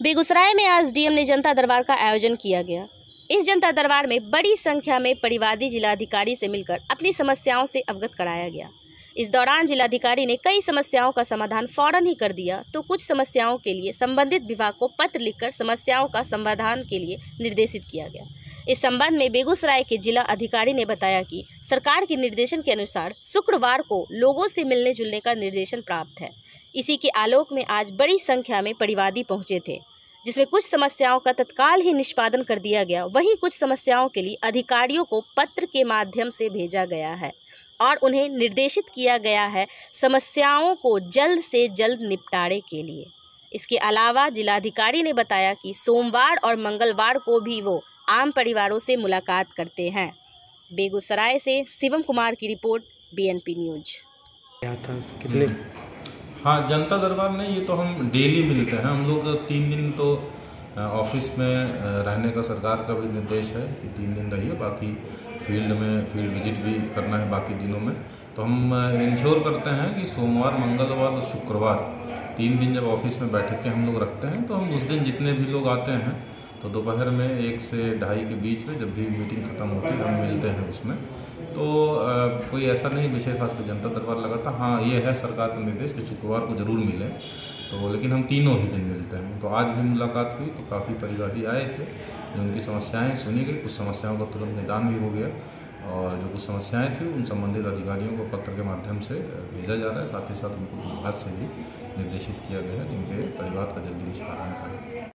बेगूसराय में आज डीएम ने जनता दरबार का आयोजन किया गया। इस जनता दरबार में बड़ी संख्या में परिवादी जिलाधिकारी से मिलकर अपनी समस्याओं से अवगत कराया गया। इस दौरान जिलाधिकारी ने कई समस्याओं का समाधान फौरन ही कर दिया, तो कुछ समस्याओं के लिए संबंधित विभाग को पत्र लिखकर समस्याओं का समाधान के लिए निर्देशित किया गया। इस संबंध में बेगूसराय के जिला अधिकारी ने बताया कि सरकार के निर्देशन के अनुसार शुक्रवार को लोगों से मिलने जुलने का निर्देशन प्राप्त है। इसी के आलोक में आज बड़ी संख्या में परिवादी पहुंचे थे, जिसमें कुछ समस्याओं का तत्काल ही निष्पादन कर दिया गया। वहीं कुछ समस्याओं के लिए अधिकारियों को पत्र के माध्यम से भेजा गया है और उन्हें निर्देशित किया गया है समस्याओं को जल्द से जल्द निपटारे के लिए। इसके अलावा जिलाधिकारी ने बताया कि सोमवार और मंगलवार को भी वो आम परिवारों से मुलाकात करते हैं। बेगूसराय से शिवम कुमार की रिपोर्ट, बीएनपी न्यूज। कितने? हाँ, जनता दरबार नहीं, ये तो हम डेली मिलते हैं। हम लोग 3 दिन तो ऑफिस में रहने का सरकार का भी निर्देश है कि 3 दिन रहिए, बाकी फील्ड विजिट भी करना है बाकी दिनों में। तो हम इंश्योर करते हैं कि सोमवार, मंगलवार और शुक्रवार 3 दिन जब ऑफिस में बैठक के हम लोग रखते हैं, तो हम उस दिन जितने भी लोग आते हैं तो दोपहर में 1 से 2:30 के बीच में जब भी मीटिंग खत्म होती है हम मिलते हैं उसमें। तो कोई ऐसा नहीं विशेष आज को जनता दरबार लगा था। हाँ, ये है सरकार का निर्देश कि शुक्रवार को ज़रूर मिलें, तो लेकिन हम तीनों ही दिन मिलते हैं। तो आज भी मुलाकात हुई तो काफ़ी परिवादी आए थे, उनकी समस्याएं सुनी गई, कुछ समस्याओं का तुरंत निदान भी हो गया और जो कुछ समस्याएं थी उन संबंधित अधिकारियों को पत्र के माध्यम से भेजा जा रहा है। साथ ही साथ उनको विभाग से भी निर्देशित किया गया है कि उनके परिवार का जल्दी निष्पादन करें।